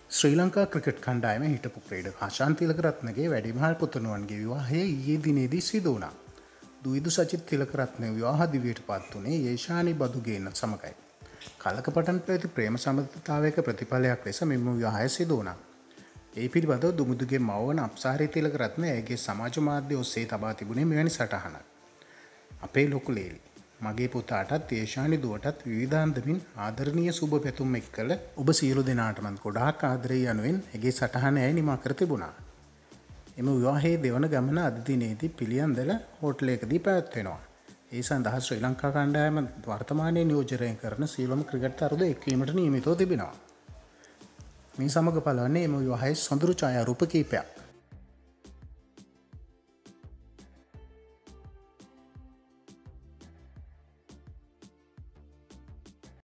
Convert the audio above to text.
ශ්‍රී Lanka cricket කණ්ඩායමේ හිටපු ක්‍රීඩක ආශාන් තිලකරත්නගේ වැඩිමහල් පුතුණුවන්ගේ විවාහය ඊයේ දිනේදී සිදු වුණා. දුවිදු සචිත් තිලකරත්න විවාහ දිවියට පත් වුණේ යේෂානි බදුගේන සමගයි. කලක පටන් පැවති ප්‍රේම සම්බන්ධතාවයක ප්‍රතිඵලයක් ලෙස මෙම විවාහය සිදු වුණා. ඒ පිළිබඳව දුමුදුගේ මව වන අප්සාරි තිලකරත්න ඇගේ සමාජ මාධ්‍ය ඔස්සේ තබා තිබුණේ මෙවැනි සටහනක්. අපේ ලොකු ලේලි මගේ පුතාටත් යේෂානි දුවටත් විවිධාන්දමින් ආදරණීය සුබ පැතුම් එක් කළ ඔබ සියලු දෙනාටම ගොඩාක් ආදරේ යනුවෙන් ඇගේ සටහන ඇය නිමා කර තිබුණා. එම විවාහයේ දෙවන ගමන අද දිනේදී පිළියන්දල හෝටලයකදී පැවැත්වෙනවා. ඒ සඳහා ශ්‍රී ලංකා කණ්ඩායම වර්තමානයේ නියෝජනය කරන සියලුම ක්‍රිකට් තරුද එක්වීමට නියමිතව තිබෙනවා. මේ සමග පළවන්නේ එම විවාහයේ සොඳුරු ඡායාරූප කීපයක්.